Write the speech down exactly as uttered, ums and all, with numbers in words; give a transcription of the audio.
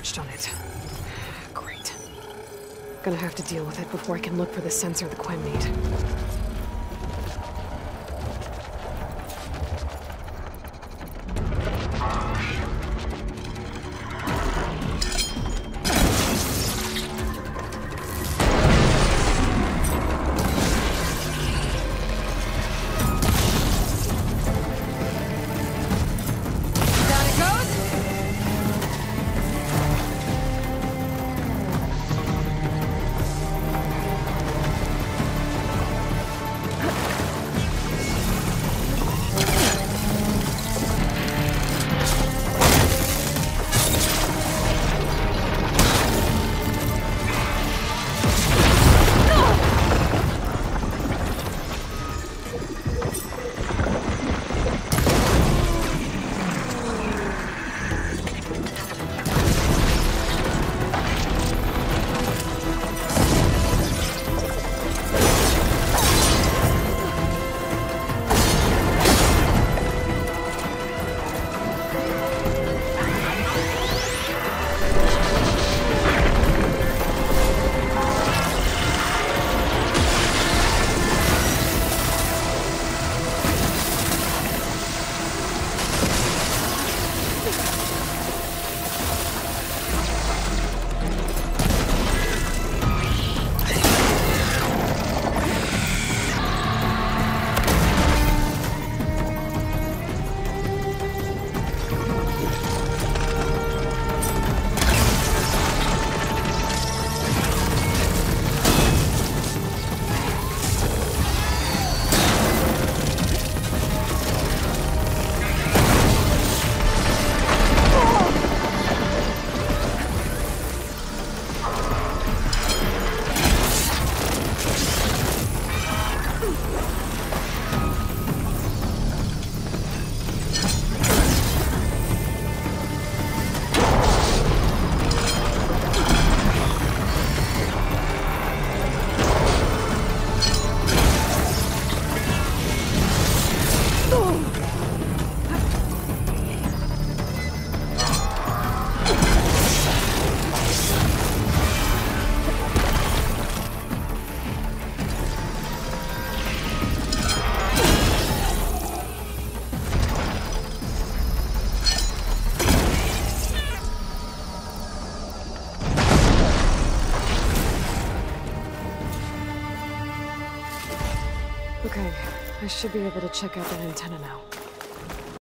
touched on it. Great. Gonna have to deal with it before I can look for the sensor the Quen need. Okay, I should be able to check out that antenna now.